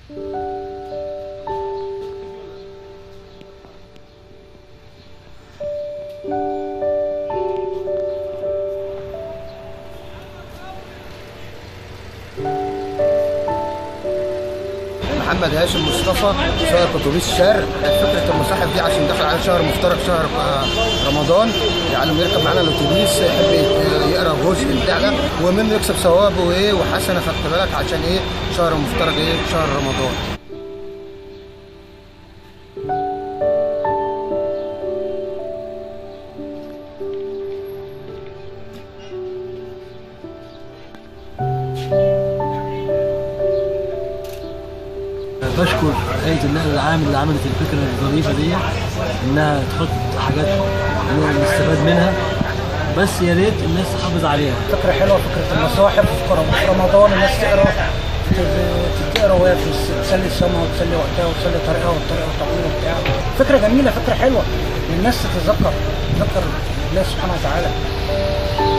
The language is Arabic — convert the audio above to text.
محمد هاشم مصطفى، سائق اتوبيس الشرق. فكره المصاحف دي عشان داخل على شهر مفترج، شهر رمضان، يعني لما يركب معانا الاتوبيس يحب يقرا جزء بتاع ده ومنه يكسب ثوابه وايه وحسنه، خدت بالك عشان ايه شهر مفترج، ايه شهر رمضان. بشكر هيئة النقل العام اللي عملت الفكرة الظريفة دي، إنها تحط حاجات نستفاد منها، بس يا ريت الناس تحافظ عليها. فكرة حلوة، فكرة المصاحف في رمضان الناس تقرا وهي تسلي السماء وتسلي وقتها وتسلي طريقها والطريقة الطويلة وبتاع. فكرة جميلة، فكرة حلوة، الناس تتذكر الله سبحانه وتعالى.